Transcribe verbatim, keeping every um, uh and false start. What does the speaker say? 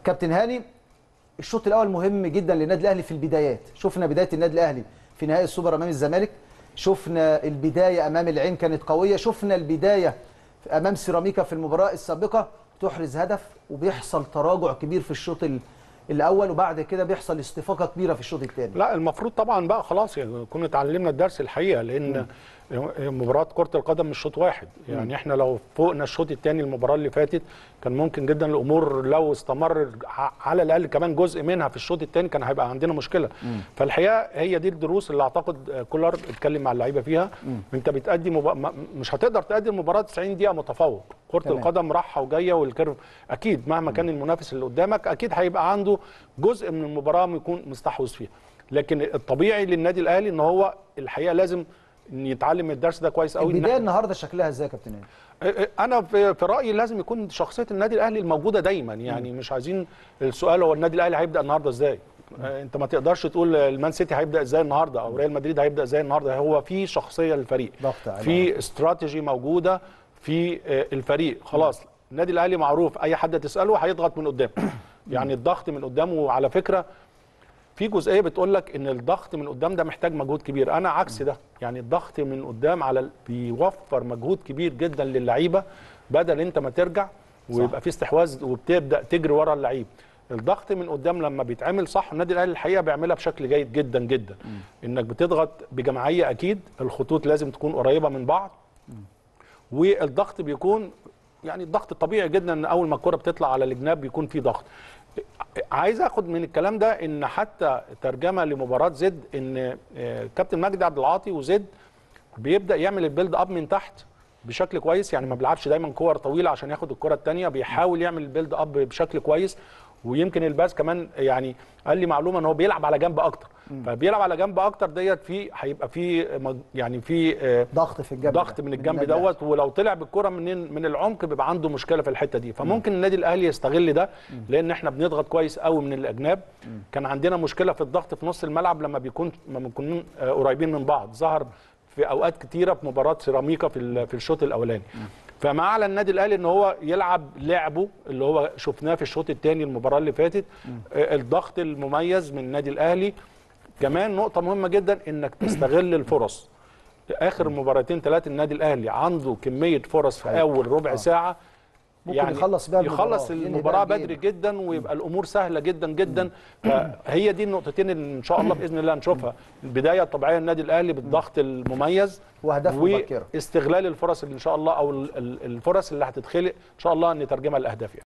كابتن هاني، الشوط الاول مهم جدا للنادي الاهلي في البدايات. شفنا بدايه النادي الاهلي في نهائي السوبر امام الزمالك، شفنا البدايه امام العين كانت قويه، شفنا البدايه امام سيراميكا في المباراه السابقه تحرز هدف وبيحصل تراجع كبير في الشوط الاول، وبعد كده بيحصل استفاقه كبيره في الشوط الثاني. لا المفروض طبعا بقى خلاص يعني كنا اتعلمنا الدرس الحقيقه، لان مباراه كره القدم مش شوط واحد. يعني م. احنا لو فوقنا الشوط الثاني المباراه اللي فاتت كان ممكن جدا الامور لو استمر على الاقل كمان جزء منها في الشوط الثاني كان هيبقى عندنا مشكله. م. فالحقيقه هي دي الدروس اللي اعتقد كولر اتكلم مع اللعيبه فيها. م. انت بتأدي مب... مش هتقدر تأدي المباراه تسعين دقيقه متفوق. كره تمام. القدم راحه وجايه والكيرف اكيد مهما م. كان المنافس اللي قدامك اكيد هيبقى عنده جزء من المباراه يكون مستحوذ فيها. لكن الطبيعي للنادي الاهلي ان هو الحقيقه لازم يتعلم الدرس ده كويس قوي. البدايه النهارده شكلها ازاي يا كابتن هاني؟ انا في رايي لازم يكون شخصيه النادي الاهلي الموجوده دايما. يعني م. مش عايزين السؤال هو النادي الاهلي هيبدا النهارده ازاي. م. انت ما تقدرش تقول المان سيتي هيبدا ازاي النهارده او ريال مدريد هيبدا ازاي النهارده. هو في شخصيه للفريق، في استراتيجي موجوده في الفريق. خلاص النادي الاهلي معروف اي حد تساله هيضغط من قدام. يعني الضغط من قدامه. وعلى فكره في جزئيه بتقول لك ان الضغط من قدام ده محتاج مجهود كبير. انا عكس ده، يعني الضغط من قدام على بيوفر مجهود كبير جدا للعيبه بدل انت ما ترجع ويبقى في استحواذ وبتبدا تجري ورا اللعيب. الضغط من قدام لما بيتعمل صح النادي الاهلي الحقيقه بيعملها بشكل جيد جدا جدا. م. انك بتضغط بجماعيه اكيد، الخطوط لازم تكون قريبه من بعض. م. والضغط بيكون يعني الضغط الطبيعي جدا ان اول ما الكره بتطلع على الجناب بيكون في ضغط. عايز اخد من الكلام ده ان حتى ترجمه لمباراه زد ان كابتن مجدي عبد العاطي وزد بيبدا يعمل البيلد اب من تحت بشكل كويس. يعني ما بيلعبش دايما كور طويله عشان ياخد الكره الثانيه، بيحاول يعمل البيلد اب بشكل كويس. ويمكن الباس كمان يعني قال لي معلومه ان هو بيلعب على جنب اكتر. فبيلعب على جنب اكتر ديت في هيبقى في يعني في ضغط في الجنب، ضغط من الجنب دوت. ولو طلع بالكره من من العمق بيبقى عنده مشكله في الحته دي. فممكن النادي الاهلي يستغل ده لان احنا بنضغط كويس قوي من الاجناب. كان عندنا مشكله في الضغط في نص الملعب لما بيكون لما بنكون قريبين من بعض، ظهر في اوقات كتيره في مباراه سيراميكا في في الشوط الاولاني. فما على النادي الاهلي ان هو يلعب لعبه اللي هو شفناه في الشوط الثاني المباراه اللي فاتت. الضغط المميز من النادي الاهلي. كمان نقطه مهمه جدا انك تستغل الفرص. اخر مباراتين ثلاثه النادي الاهلي عنده كميه فرص في اول ربع ساعه ممكن يعني يخلص بيها المباراه يخلص المباراه بدري جدا ويبقى الامور سهله جدا جدا. فهي دي النقطتين اللي ان شاء الله باذن الله نشوفها. البدايه الطبيعيه للنادي الاهلي بالضغط المميز واهداف مبكره واستغلال الفرص اللي ان شاء الله او الفرص اللي هتتخلق ان شاء الله نترجمها لاهداف.